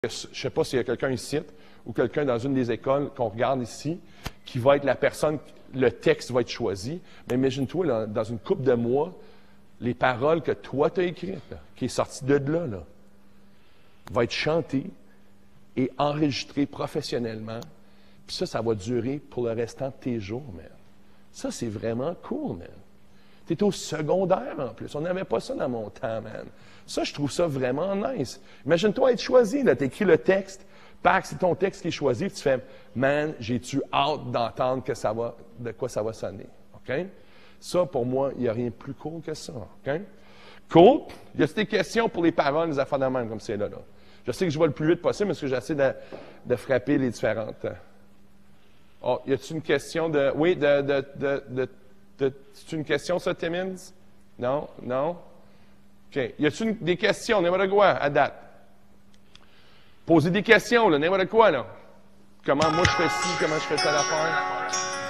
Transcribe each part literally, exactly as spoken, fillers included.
Je ne sais pas s'il y a quelqu'un ici ou quelqu'un dans une des écoles qu'on regarde ici qui va être la personne, le texte va être choisi. Mais imagine-toi, là, dans une couple de mois, les paroles que toi tu as écrites, là, qui est sortie de là, là, va être chantées et enregistrées professionnellement. Puis ça, ça va durer pour le restant de tes jours, man. Ça, c'est vraiment cool, man. Tu es au secondaire en plus. On n'avait pas ça dans mon temps, man. Ça, je trouve ça vraiment nice. Imagine-toi être choisi, là. Tu écris le texte, pack, c'est ton texte qui est choisi, puis tu fais, man, j'ai-tu hâte d'entendre que ça va, de quoi ça va sonner. OK? Ça, pour moi, il n'y a rien de plus cool que ça. OK? Cool. Y a des questions pour les paroles, les affaires de même, comme c'est là, là? Je sais que je vais le plus vite possible, parce que j'essaie de, de frapper les différentes. Oh, y a-t-il une question de. Oui, de. de, de, de, de c'est une question, ça, Timmins? Non? Non? OK. Y a-t-il des questions, n'importe quoi, à date? Posez des questions, là, n'importe quoi, là. Comment moi je fais ci, comment je fais telle affaire?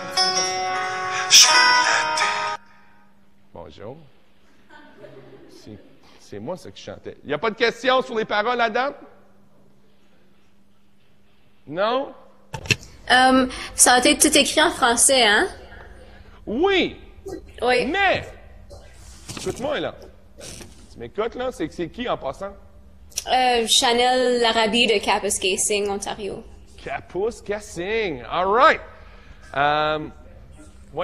Bonjour. C'est, c'est moi, ça, qui chantais. Il n'y a pas de questions sur les paroles à date? Non? Um, ça a été tout écrit en français, hein? Oui! Oui. Mais! Écoute-moi, là. Tu m'écoutes, là? C'est, c'est qui, en passant? Euh, Chanel Larabie de Kapuskasing, Ontario. Kapuskasing. All right. Um, oui.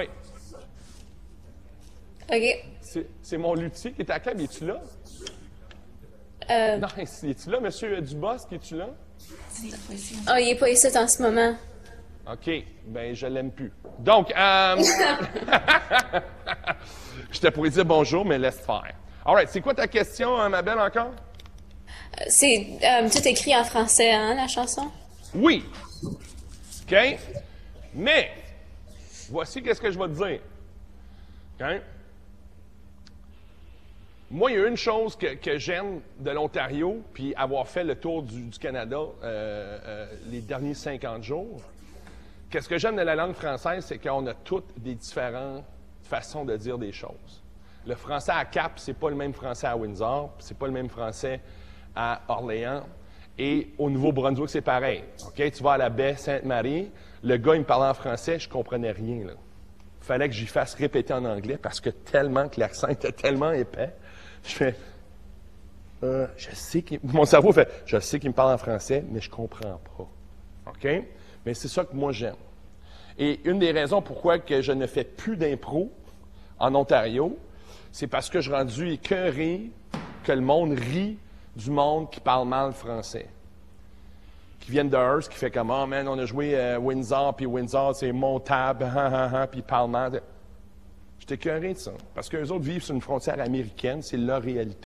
OK. C'est, c'est mon luthier qui est à câble. Es-tu là? Euh, Non, es-tu là, monsieur Dubosc? Es-tu là? oh, il n'est pas ici en ce moment. OK. Ben, je l'aime plus. Donc, euh, je te pourrais dire bonjour, mais laisse faire. All right. C'est quoi ta question, hein, ma belle, encore? C'est euh, tout écrit en français, hein, la chanson? Oui. OK? Mais, voici qu'est-ce que je vais te dire. OK? Moi, il y a une chose que, que j'aime de l'Ontario, puis avoir fait le tour du, du Canada euh, euh, les derniers cinquante jours. Qu'est-ce que j'aime de la langue française, c'est qu'on a toutes des différentes façons de dire des choses. Le français à Cap, c'est pas le même français à Windsor, c'est pas le même français à Orléans. Et au Nouveau-Brunswick, c'est pareil. Okay? Tu vas à la baie Sainte-Marie, le gars, il me parlait en français, je comprenais rien. Il fallait que j'y fasse répéter en anglais parce que tellement que l'accent était tellement épais. Je fais, euh, je sais qu'il... Mon cerveau fait, je sais qu'il me parle en français, mais je comprends pas. OK? Mais c'est ça que moi, j'aime. Et une des raisons pourquoi que je ne fais plus d'impro en Ontario, c'est parce que je suis rendu écœuré que le monde rit du monde qui parle mal français. Qui viennent de Hearst, qui fait comme, oh man, on a joué euh, Windsor, puis Windsor, c'est montable, puis ils parlent mal. J'étais écœuré de ça. Parce qu'eux autres vivent sur une frontière américaine, c'est leur réalité.